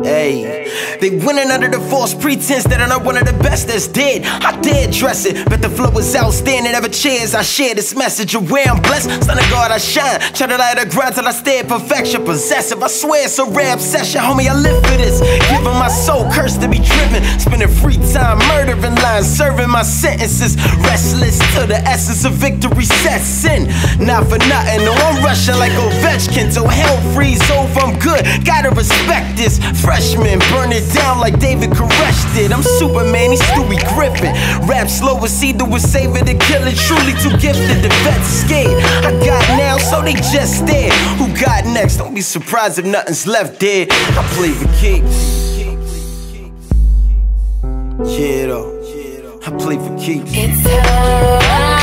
Hey, they winning under the false pretense that I'm not one of the best that's dead. I dare dress it, but the flow is outstanding. Ever chance I share this message of where I'm blessed. Son of God, I shine. Try to light a grind till I stay at perfection. Possessive, I swear it's a rare obsession. Homie, I live for this. Giving my soul, cursed to be driven. Spending free time, murdering lines, serving my sentences. Restless till the essence of victory sets in. Not for nothing, no, I'm rushing like Ovechkin. So hell freeze over, I'm good. Gotta respect this. Freshman, burn it down like David Koresh did. I'm Superman, he's Stewie Griffin. Rap slow as either was save it or kill it. Truly too gifted, the vets scared. I got now, so they just stare. Who got next? Don't be surprised if nothing's left there. I play for keeps. Yeah, though. I play for keeps. It's time.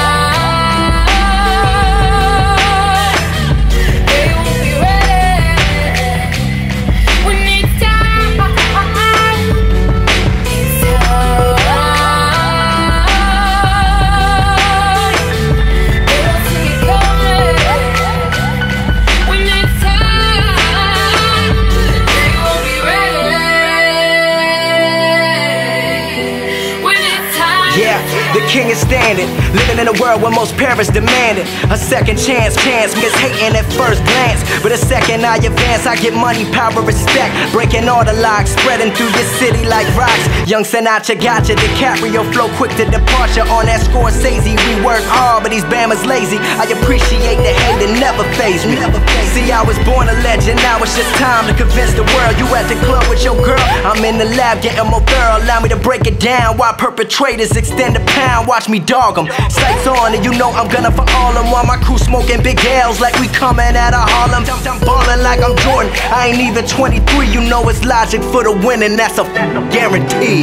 Yeah, the king is standing, living in a world where most parents demand it. A second chance, miss hating at first glance, but a second I advance, I get money, power, respect, breaking all the locks, spreading through this city like rocks. Young Sinatra gotcha, DiCaprio flow quick to departure on that Scorsese. We work hard, but these Bama's lazy. I appreciate the hate that never phased me. See, I was born a legend, now it's just time to convince the world. You at the club with your girl, I'm in the lab getting more thorough. Allow me to break it down while perpetrators extend a pound, watch me dog them. Sights on and you know I'm gonna for all them. While my crew smoking big L's like we coming out of Harlem. I'm ballin' like I'm Jordan, I ain't even 23. You know it's logic for the winning, that's a guarantee.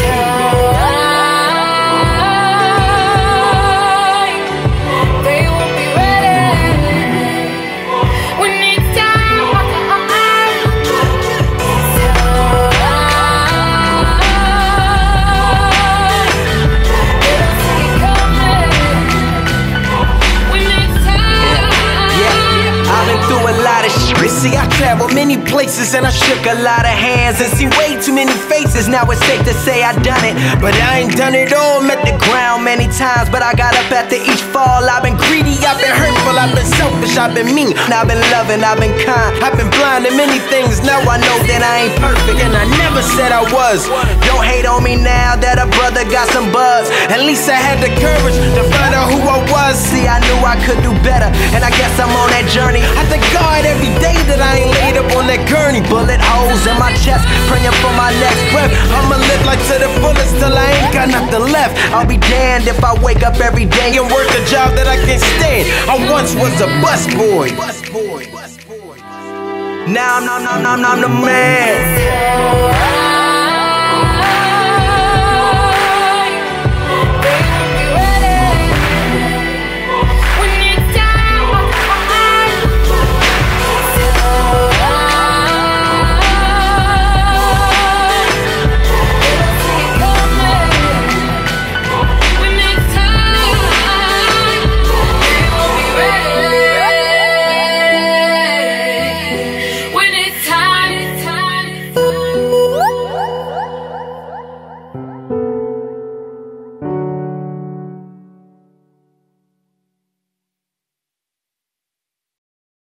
See, I traveled many places and I shook a lot of hands and see way too many faces. Now it's safe to say I done it, but I ain't done it all. Met the ground many times, but I got up after each fall. I've been greedy, I've been hurtful, I've been selfish, I've been mean, I've been loving, I've been kind, I've been blind to many things. Now I know that I ain't perfect, and I never said I was. Don't hate on me now that a brother got some buzz. At least I had the courage to find out who I was. See, I knew I could do better, and I guess I'm on that journey. I thank God every day that I ain't laid up on that gurney. Bullet holes in my chest, praying for my next breath. I'ma live like to the fullest till I ain't got nothing left. I'll be damned if I wake up every day and work a job that I can't stand. I once was a busboy. Now I'm the man.